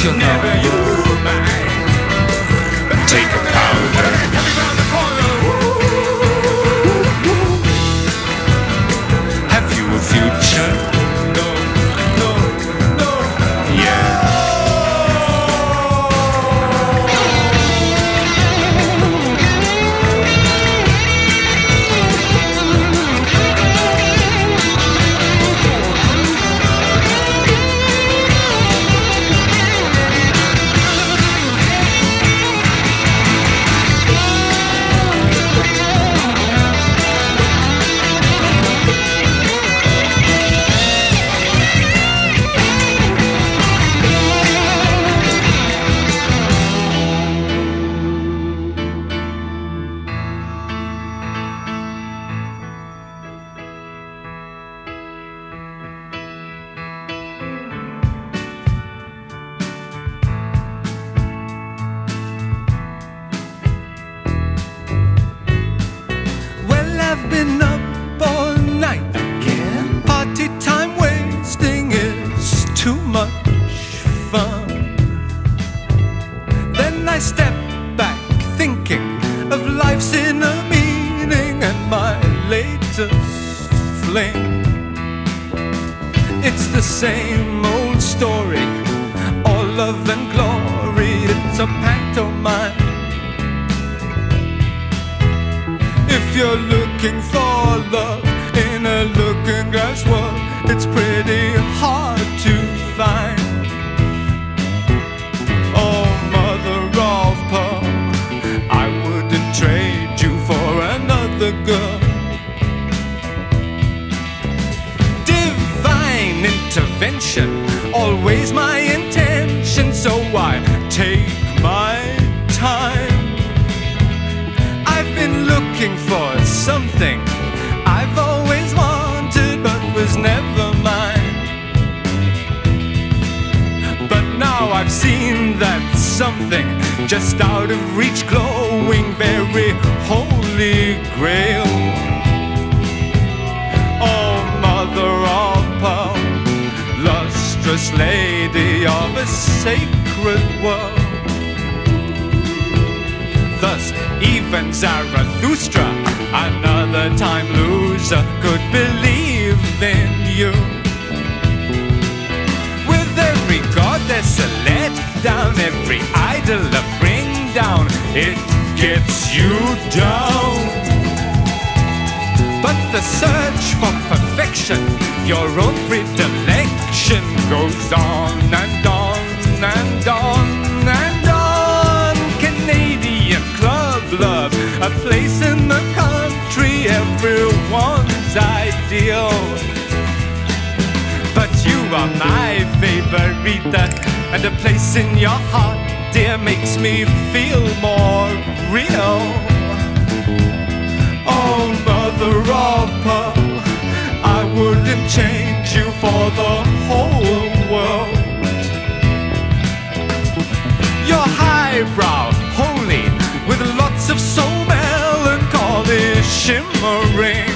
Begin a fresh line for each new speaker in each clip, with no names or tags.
you'll know. Take a powder. Have you a future? No, no, no. Yeah.
It's the same old story, all love and glory, it's a pantomime. If you're looking for love in a looking glass world, it's pretty hard to find. Oh, mother of pearl, I wouldn't trade you for another girl. Intervention, always my intention, so I take my time. I've been looking for something I've always wanted but was never mine. But now I've seen that something just out of reach, glowing very holy grail. Oh, mother of pearl, lustrous lady of a sacred world. Thus even Zarathustra, another time loser, could believe in you. With every goddess a let down, every idol a bring down, it gets you down. But the search for perfection, your own predilection, goes on and on and on and on. Canadian club love, a place in the country, everyone's ideal. But you are my favorita, and a place in your heart, dear, makes me feel more real. Oh, mother of pearl, I wouldn't change you for the whole world. You're highbrow, holy, with lots of soul melancholy shimmering.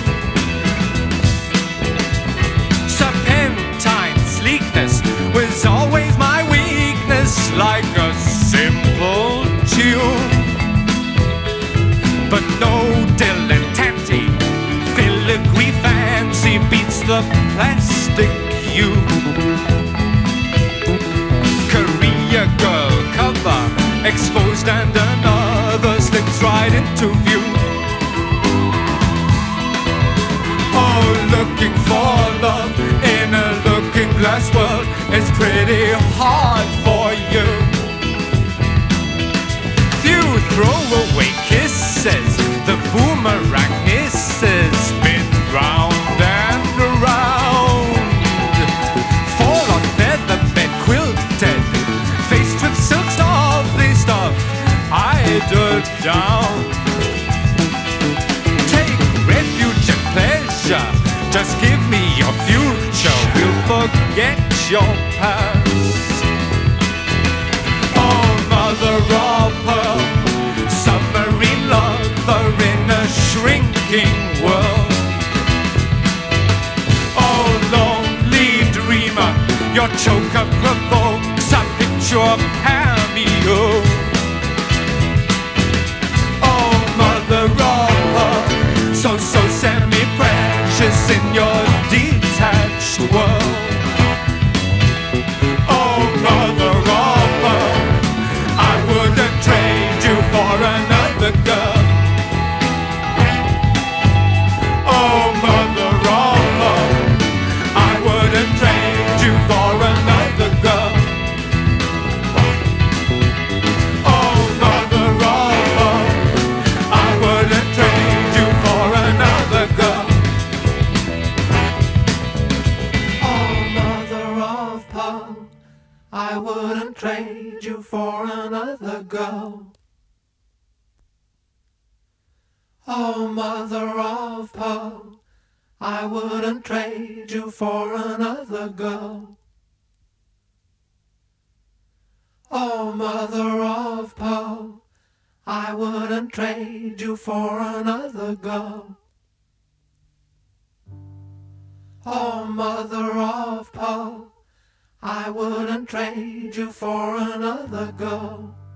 Serpentine sleekness was always my weakness, like a simple tune. But no dilettante, filigree fancy beats the plastic you. Korea girl cover, exposed and another slips right into view. Oh, looking for love in a looking glass world is pretty hard for you. Few throwaway kisses, the boomerang misses, spin round and around. Fall on feather bed quilted, faced with silk softly stuffed, eider down. Take refuge and pleasure, just give me your future, we'll forget your past. Oh, mother of pearl, submarine lover in a shrinking world. Oh, lonely dreamer, your choker provokes a picture your cameo. Oh, mother of so semi-precious in your detached world. Oh, mother of I wouldn't trade you for another girl. Oh, mother of I wouldn't trade you for another girl. Oh, mother of I wouldn't trade you for another girl. Oh, mother of pearl, I wouldn't trade you for another girl. Oh, mother of pearl, I wouldn't trade you for another girl. Oh, mother of pearl, I wouldn't trade you for another girl. Oh, mother of pearl, I wouldn't trade you for another girl.